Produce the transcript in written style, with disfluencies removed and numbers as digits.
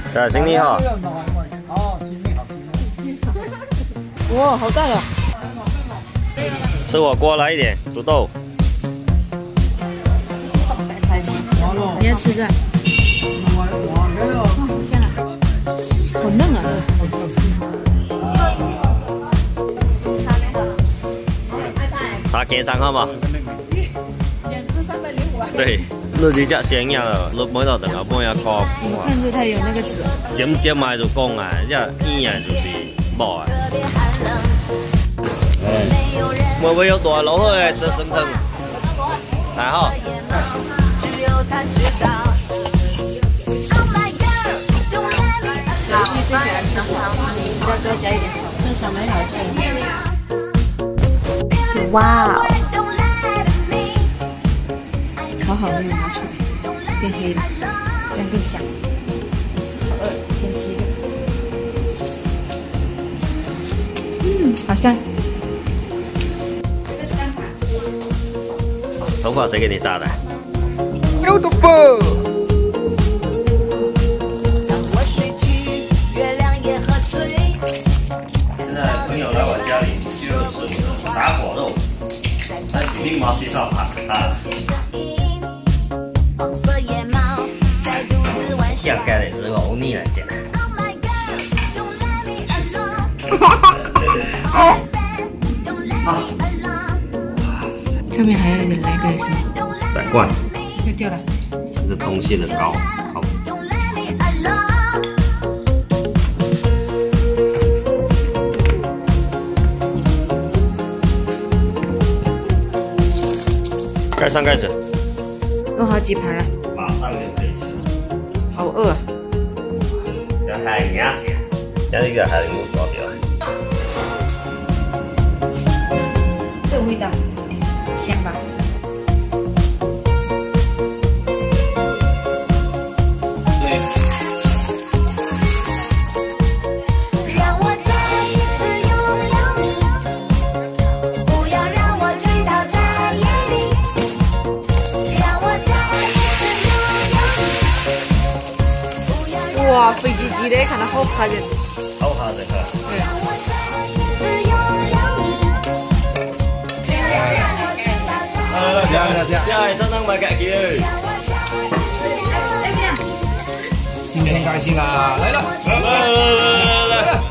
对，行李好。 哦，行李好，行李。 哇，好大呀！ 吃火锅来一点，土豆。 你要吃这？好香啊！好嫩啊！ 查幾餐好嘛 2只305啊！ 對，你隻成日你每度等下幫人講。 我看出它有那个籽。 尖埋就講啊，一硬就是冇啊。會唔會有大佬嘅這生藤？還好。 小玉最喜歡吃草，再多加一點草，這草蠻好吃。哇哦！烤好没有拿出来，变黑了，这样更香。好饿，先吃一个。好香。 头发谁给你扎的 ？Beautiful。 现在朋友来我家里就要吃我的炸果肉，但是并冇洗手啊。要盖的是欧尼来讲。 上面还有一点来个什么？ 再灌。 又掉了。 这东西的高，好。盖上盖子。 有好几盘啊！ 马上就可以吃。 好饿啊！ 这还硬些，这个还能搞掉。 这味道香吧？ 对。 让我再一次拥有你，不要让我醉倒在夜里。让我再一次拥有你。 哇，肥唧唧的，看它好吓人。 好吓人啊！ 对。 来，上上买改去。 今天开心啦！来了， 来。